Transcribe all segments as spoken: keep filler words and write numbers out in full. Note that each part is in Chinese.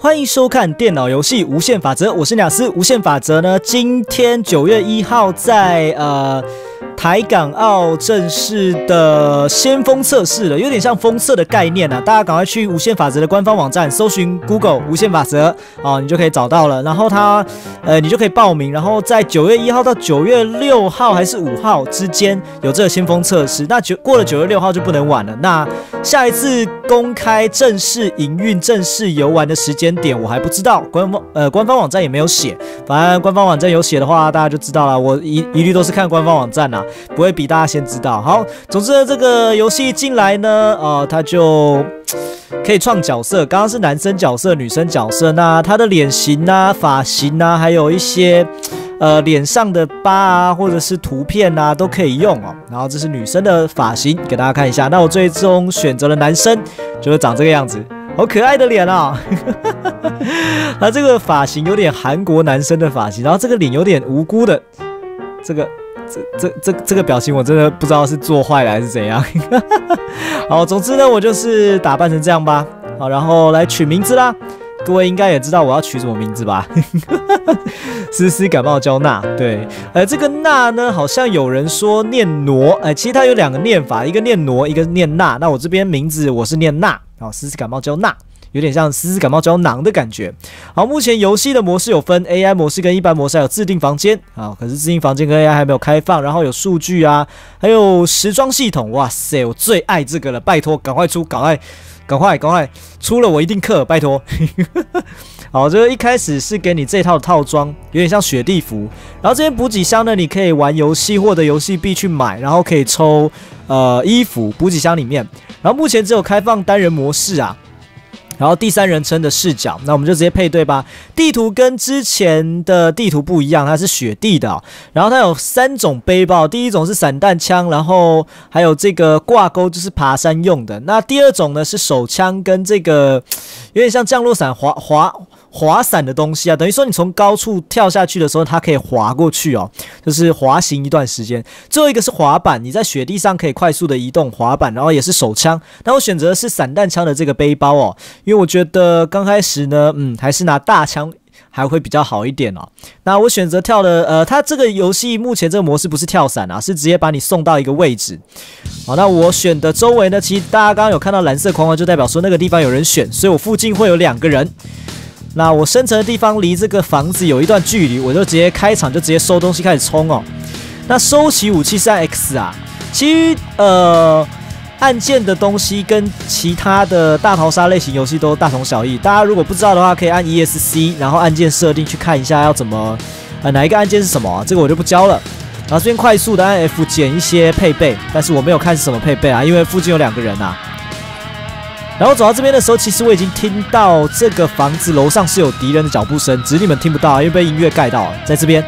欢迎收看电脑游戏无限法则，我是鸟斯。无限法则呢，今天九月一号在呃台港澳正式的先锋测试了，有点像封测的概念啊。大家赶快去无限法则的官方网站搜寻 Google 无限法则哦，你就可以找到了。然后它呃你就可以报名，然后在九月一号到九月六号还是五号之间有这个先锋测试。那九过了九月六号就不能玩了。那下一次公开正式营运、正式游玩的时间点我还不知道，官方呃官方网站也没有写。反正官方网站有写的话，大家就知道了。我一一律都是看官方网站啦，不会比大家先知道。好，总之呢，这个游戏进来呢，呃，它就可以创角色。刚刚是男生角色、女生角色，那它的脸型啊、发型啊，还有一些呃脸上的疤啊，或者是图片啊，都可以用哦。然后这是女生的发型，给大家看一下。那我最终选择了男生，就是长这个样子。好可爱的脸啊！他这个发型有点韩国男生的发型，然后这个脸有点无辜的，这个这这这这个表情我真的不知道是做坏了还是怎样。好，总之呢，我就是打扮成这样吧。好，然后来取名字啦。各位应该也知道我要取什么名字吧？丝丝感冒胶钠，对，呃，这个钠呢，好像有人说念挪，呃，其实它有两个念法，一个念挪，一个念钠。那我这边名字我是念钠，好，丝丝感冒胶钠，有点像丝丝感冒胶囊的感觉。好，目前游戏的模式有分 A I 模式跟一般模式，还有自定房间啊，可是自定房间跟 A I 还没有开放，然后有数据啊，还有时装系统，哇塞，我最爱这个了，拜托，赶快出，赶快。赶快赶快出了我一定氪，拜托。好，这个一开始是给你这套套装，有点像雪地服。然后这边补给箱呢，你可以玩游戏获得游戏币去买，然后可以抽呃衣服补给箱里面。然后目前只有开放单人模式啊。然后第三人称的视角，那我们就直接配对吧。地图跟之前的地图不一样，它是雪地的、哦。然后它有三种背包，第一种是散弹枪，然后还有这个挂钩，就是爬山用的。那第二种呢是手枪跟这个有点像降落伞滑滑滑伞的东西啊，等于说你从高处跳下去的时候，它可以滑过去哦，就是滑行一段时间。最后一个是滑板，你在雪地上可以快速的移动滑板，然后也是手枪。那我选择的是散弹枪的这个背包哦。因为我觉得刚开始呢，嗯，还是拿大枪还会比较好一点哦。那我选择跳的，呃，它这个游戏目前这个模式不是跳伞啊，是直接把你送到一个位置。好，那我选的周围呢，其实大家刚刚有看到蓝色框框，就代表说那个地方有人选，所以我附近会有两个人。那我生成的地方离这个房子有一段距离，我就直接开场就直接收东西开始冲哦。那收起武器是按 X 啊，其实呃。按键的东西跟其他的大逃杀类型游戏都大同小异。大家如果不知道的话，可以按 E S C， 然后按键设定去看一下要怎么，呃，哪一个按键是什么、啊，这个我就不教了。然后这边快速的按 F 捡一些配备，但是我没有看是什么配备啊，因为附近有两个人啊。然后走到这边的时候，其实我已经听到这个房子楼上是有敌人的脚步声，只是你们听不到、啊，因为被音乐盖到了。在这边。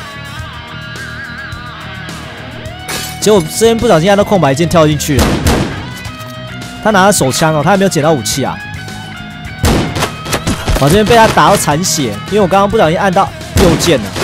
结果这边不小心按到空白键跳进去了。他拿了手枪哦，他还没有捡到武器啊。我这边被他打到残血，因为我刚刚不小心按到右键了。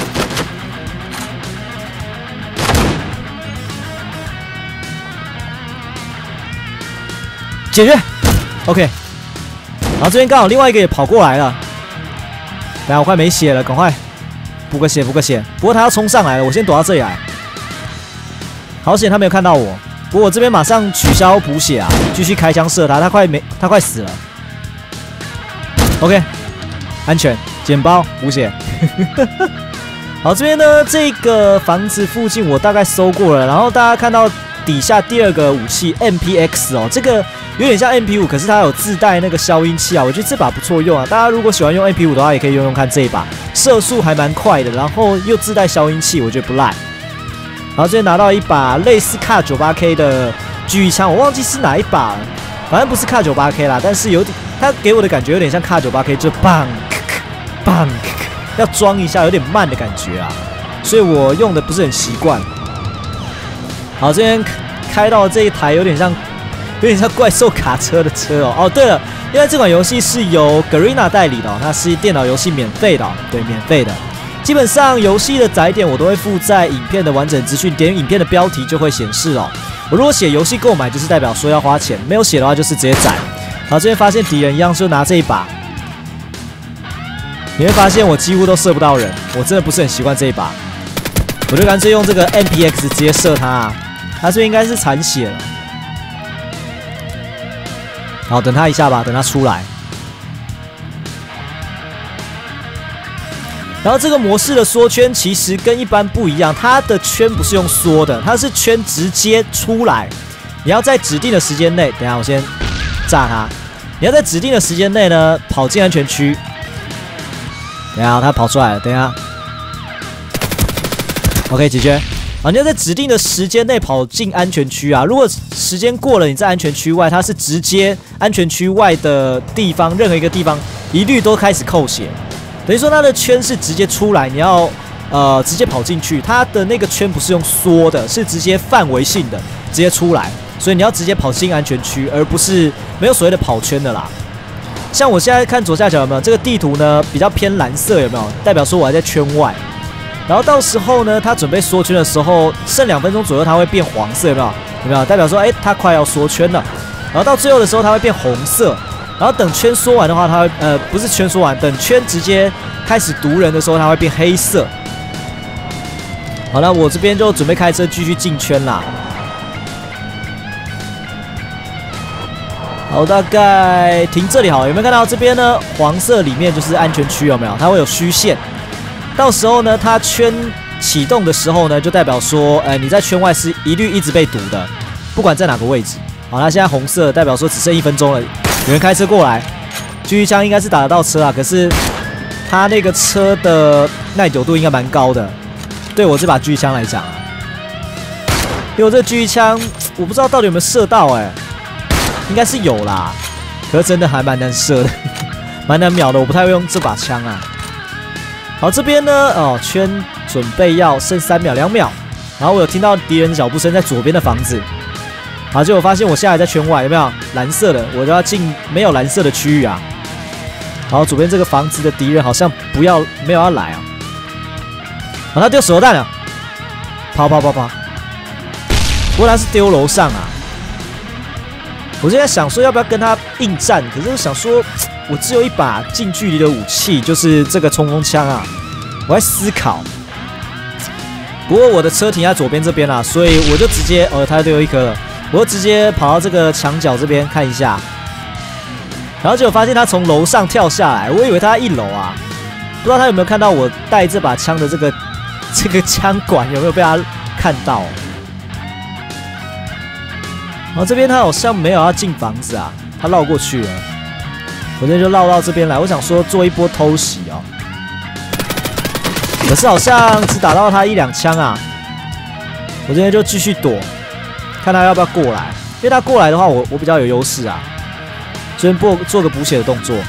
解决 ，OK。然后这边刚好另外一个也跑过来了。等下我快没血了，赶快补个血，补个血。不过他要冲上来了，我先躲到这里来。好险他没有看到我。不过我这边马上取消补血啊，继续开枪射他，他快没，他快死了。OK， 安全，捡包补血。好，这边呢，这个房子附近我大概搜过了，然后大家看到底下第二个武器 M P X 哦，这个有点像 M P 五，可是它有自带那个消音器啊，我觉得这把不错用啊。大家如果喜欢用 M P 五的话，也可以用用看这一把，射速还蛮快的，然后又自带消音器，我觉得不赖。然后这边拿到一把类似 K 九十八 K 的狙击枪，我忘记是哪一把了，反正不是 K 九十八 K 啦，但是有点，它给我的感觉有点像 K 九十八 K， 就棒棒，要装一下，有点慢的感觉啊，所以我用的不是很习惯。好，这边开到这一台有点像，有点像怪兽卡车的车哦。哦，对了，因为这款游戏是由 Garena 代理的、哦，它是电脑游戏免费的、哦，对，免费的。基本上游戏的载点我都会附在影片的完整资讯，点影片的标题就会显示哦。我如果写游戏购买，就是代表说要花钱；没有写的话，就是直接载。好，这边发现敌人一样，就拿这一把。 你会发现我几乎都射不到人，我真的不是很习惯这一把，我就干脆用这个 M P X 直接射他、啊，他这边应该是残血了。好，等他一下吧，等他出来。然后这个模式的缩圈其实跟一般不一样，它的圈不是用缩的，它是圈直接出来。你要在指定的时间内，等一下我先炸他。你要在指定的时间内呢跑进安全区。等一下他跑出来了，等一下。OK 解决。啊，你要在指定的时间内跑进安全区啊！如果时间过了，你在安全区外，它是直接安全区外的地方，任何一个地方一律都开始扣血。等于说它的圈是直接出来，你要呃直接跑进去，它的那个圈不是用缩的，是直接范围性的直接出来，所以你要直接跑进安全区，而不是没有所谓的跑圈的啦。像我现在看左下角有没有这个地图呢？比较偏蓝色有没有？代表说我还在圈外。然后到时候呢，他准备缩圈的时候，剩两分钟左右，它会变黄色，有没有？有没有？代表说，哎，它快要缩圈了。然后到最后的时候，它会变红色。然后等圈缩完的话，它会呃不是圈缩完，等圈直接开始毒人的时候，它会变黑色。好了，我这边就准备开车继续进圈啦。好，大概停这里好了，有没有看到这边呢？黄色里面就是安全区，有没有？它会有虚线。到时候呢，它圈启动的时候呢，就代表说，呃，你在圈外是一律一直被堵的，不管在哪个位置。好，那现在红色代表说只剩一分钟了，有人开车过来，狙击枪应该是打得到车啊，可是他那个车的耐久度应该蛮高的，对我这把狙击枪来讲啊，因为我这狙击枪我不知道到底有没有射到、欸，哎，应该是有啦，可是真的还蛮难射的，蛮难秒的，我不太会用这把枪啊。好，这边呢，哦，圈准备要剩三秒、两秒，然后我有听到敌人的脚步声在左边的房子，好，结果我发现我现在在圈外，有没有蓝色的？我就要进没有蓝色的区域啊。好，左边这个房子的敌人好像不要没有要来啊。好，他丢手榴弹了，跑跑跑跑，不过他是丢楼上啊。我现在想说要不要跟他硬战，可是我想说。我只有一把近距离的武器，就是这个冲锋枪啊。我在思考，不过我的车停在左边这边啦，所以我就直接哦，他丢一颗了，我就直接跑到这个墙角这边看一下，然后结果发现他从楼上跳下来，我以为他在一楼啊，不知道他有没有看到我带这把枪的这个这个枪管有没有被他看到？然后这边他好像没有要进房子啊，他绕过去了。我这边就绕到这边来，我想说做一波偷袭哦，可是好像只打到他一两枪啊。我这边就继续躲，看他要不要过来，因为他过来的话，我我比较有优势啊。这边做做个补血的动作。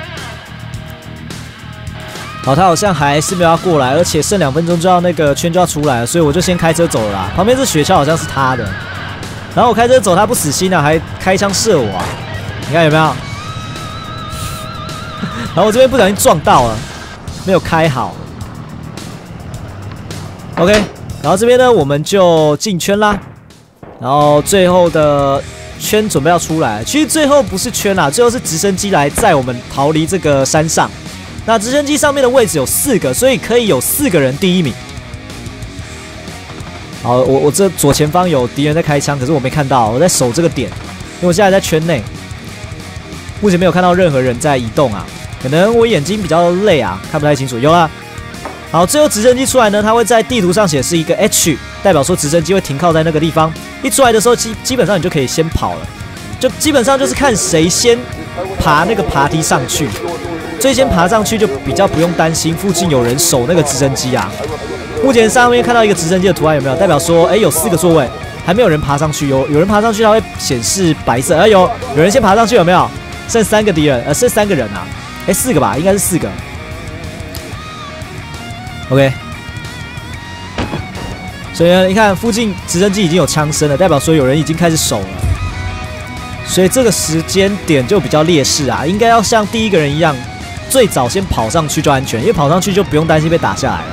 好，他好像还是没有要过来，而且剩两分钟就要那个圈就要出来了，所以我就先开车走了啦。旁边这雪橇好像是他的，然后我开车走，他不死心啊，还开枪射我啊！你看有没有？然后我这边不小心撞到了，没有开好。OK， 然后这边呢，我们就进圈啦。然后最后的圈准备要出来，其实最后不是圈啦，最后是直升机来载我们逃离这个山上。那直升机上面的位置有四个，所以可以有四个人第一名。好，我我这左前方有敌人在开枪，可是我没看到，我在守这个点，因为我现在在圈内，目前没有看到任何人在移动啊。可能我眼睛比较累啊，看不太清楚。有啦，好，最后直升机出来呢，它会在地图上显示一个 H， 代表说直升机会停靠在那个地方。一出来的时候，基基本上你就可以先跑了，就基本上就是看谁先爬那个爬梯上去，最先爬上去就比较不用担心附近有人守那个直升机啊。目前上面看到一个直升机的图案有没有？代表说，哎，有四个座位，还没有人爬上去。有有人爬上去，它会显示白色。哎，有有人先爬上去，有没有？剩三个敌人，呃，剩三个人啊。哎，四个吧，应该是四个。OK， 所以呢，你看附近直升机已经有枪声了，代表说有人已经开始守了。所以这个时间点就比较劣势啊，应该要像第一个人一样，最早先跑上去就安全，因为跑上去就不用担心被打下来了。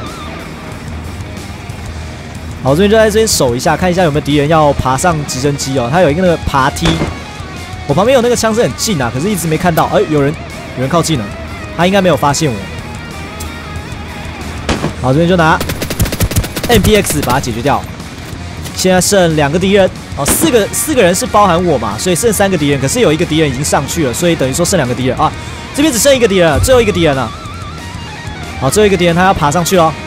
好，这边就在这边守一下，看一下有没有敌人要爬上直升机哦。它有一个那个爬梯，我旁边有那个枪声很近啊，可是一直没看到。哎，有人。有人靠近了，他应该没有发现我。 好，这边就拿 M P X 把它解决掉。现在剩两个敌人，哦，四个四个人是包含我嘛，所以剩三个敌人。可是有一个敌人已经上去了，所以等于说剩两个敌人啊。这边只剩一个敌人了，最后一个敌人了。好，最后一个敌人他要爬上去了。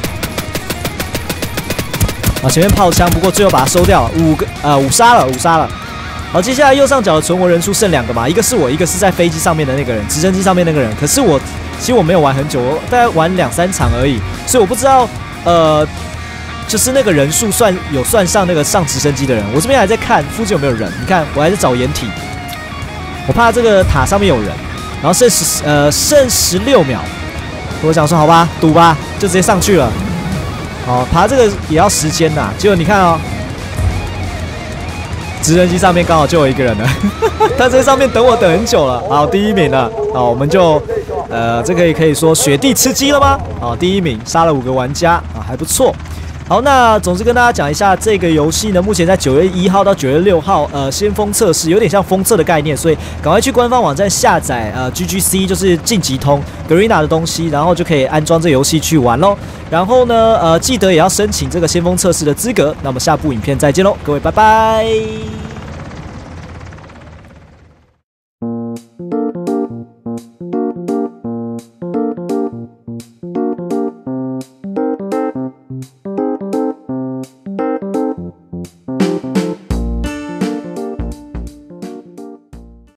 啊，前面炮枪，不过最后把它收掉了，五个呃五杀了，五杀了。好，接下来右上角的存活人数剩两个嘛，一个是我，一个是在飞机上面的那个人，直升机上面那个人。可是我其实我没有玩很久，我大概玩两三场而已，所以我不知道呃。就是那个人数算有算上那个上直升机的人，我这边还在看附近有没有人。你看，我还在找掩体，我怕这个塔上面有人。然后剩十呃剩十六秒，我想说好吧，赌吧，就直接上去了。好，爬这个也要时间呐。结果你看哦，直升机上面刚好就有一个人了，他在上面等我等很久了。好，第一名了。好，我们就呃这个也可以说雪地吃鸡了吗？好，第一名杀了五个玩家啊，还不错。好，那总之跟大家讲一下，这个游戏呢，目前在九月一号到九月六号，呃，先锋测试，有点像封测的概念，所以赶快去官方网站下载，呃 ，G G C 就是晋级通 Garena 的东西，然后就可以安装这游戏去玩咯。然后呢，呃，记得也要申请这个先锋测试的资格。那我们下部影片再见喽，各位，拜拜。